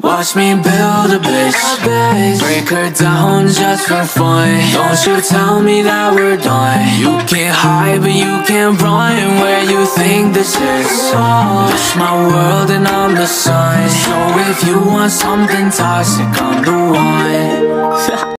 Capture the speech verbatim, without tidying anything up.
Watch me build a bitch, break her down just for fun. Don't you tell me that we're done. You can't hide but you can't run. Where you think this is? This my world and I'm the sun. So if you want something toxic, I'm the one.